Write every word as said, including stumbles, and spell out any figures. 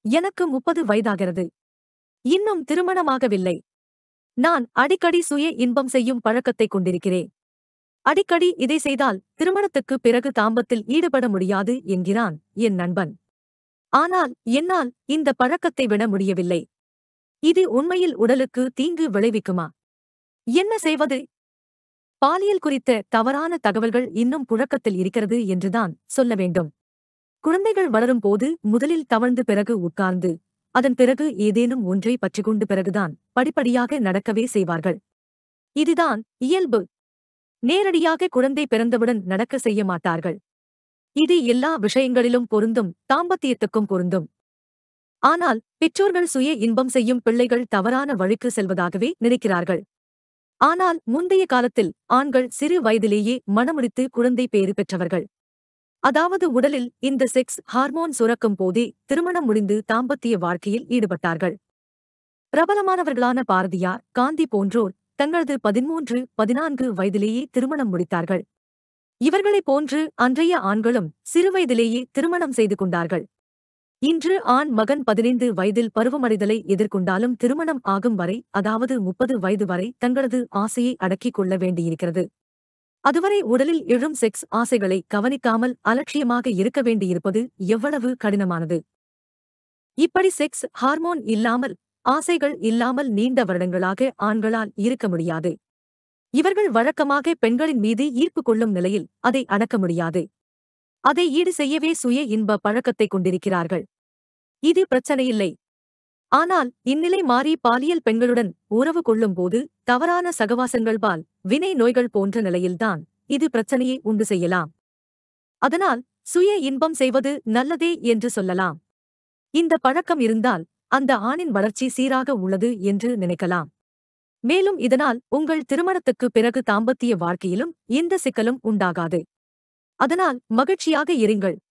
எனக்கு முப்பது வயதாகிறது. இன்னும் திருமணமாகவில்லை. நான் அடிக்கடி சுய இன்பம் செய்யும் பழக்கத்தைக் கொண்டிருக்கிறேன். அடிக்கடி இதை செய்தால் திருமணத்துக்குப் பிறகு தாம்பத்தில் ஈடுபட முடியாது என்கிறான் என் நண்பன். ஆனால் என்னால் இந்த பழக்கத்தை விட முடியவில்லை. இது உண்மையில் உடலுக்கு தீங்கு விளைவிக்குமா? என்ன செய்வது? பாலியல் குறித்த தவறான தகவல்கள் இன்னும் புழக்கத்தில் இருக்கிறது என்றுதான் சொல்ல வேண்டும். குழந்தைகள் வளரும் போது முதலில் தவழ்ந்து பிறகு உட்கார்ந்து, அதன் பிறகு ஏதேனும் ஒன்றை பற்றிக்கொண்டு பிறகுதான் படிப்படியாக நடக்கவே செய்வார்கள். இதுதான் இயல்பு. நேரடியாக குழந்தை பிறந்தவுடன் நடக்க செய்ய மாட்டார்கள். இது எல்லா விஷயங்களிலும் பொருந்தும், தாம்பத்தியத்துக்கும் பொருந்தும். ஆனால் பெற்றோர்கள் சுய இன்பம் செய்யும் பிள்ளைகள் தவறான வழிக்கு செல்வதாகவே நினைக்கிறார்கள். ஆனால் முந்தைய காலத்தில் ஆண்கள் சிறு வயதிலேயே மணமுடித்து குழந்தை பேறு பெற்றவர்கள். அதாவது உடலில் இந்த செக்ஸ் ஹார்மோன் சுரக்கும் போதே திருமணம் முடிந்து தாம்பத்திய வாழ்க்கையில் ஈடுபட்டார்கள். பிரபலமானவர்களான பாரதியார், காந்தி போன்றோர் தங்களது பதிமூன்று பதினான்கு வயதிலேயே திருமணம் முடித்தார்கள். இவர்களைப் போன்று அன்றைய ஆண்களும் சிறுவயதிலேயே திருமணம் செய்து கொண்டார்கள். இன்று ஆண் மகன் பதினைந்து வயதில் பருவமடைதலை எதிர்கொண்டாலும் திருமணம் ஆகும் வரை, அதாவது முப்பது வயது வரை தங்களது ஆசையை அடக்கிக் கொள்ள வேண்டியிருக்கிறது. அதுவரை உடலில் எழும் செக்ஸ் ஆசைகளை கவனிக்காமல் அலட்சியமாக இருக்க வேண்டியிருப்பது எவ்வளவு கடினமானது. இப்படி செக்ஸ் ஹார்மோன் இல்லாமல், ஆசைகள் இல்லாமல் நீண்ட வருடங்களாக ஆண்களால் இருக்க முடியாது. இவர்கள் வழக்கமாக பெண்களின் மீது ஈர்ப்பு கொள்ளும் நிலையில் அதை அடக்க முடியாது. அதை ஈடு செய்யவே சுய இன்ப பழக்கத்தைக் கொண்டிருக்கிறார்கள். இது பிரச்சனையில்லை. ஆனால் இந்நிலை மாறி பாலியல் பெண்களுடன் உறவு கொள்ளும்போது தவறான சகவாசங்கள்பால் வினை நோய்கள் போன்ற நிலையில்தான் இது பிரச்சனையை உண்டு செய்யலாம். அதனால் சுய இன்பம் செய்வது நல்லதே என்று சொல்லலாம். இந்த பழக்கம் இருந்தால் அந்த ஆணின் வளர்ச்சி சீராக உள்ளது என்று நினைக்கலாம். மேலும் இதனால் உங்கள் திருமணத்துக்கு பிறகு தாம்பத்திய வாழ்க்கையிலும் எந்த சிக்கலும் உண்டாகாது. அதனால் மகிழ்ச்சியாக இருங்கள்.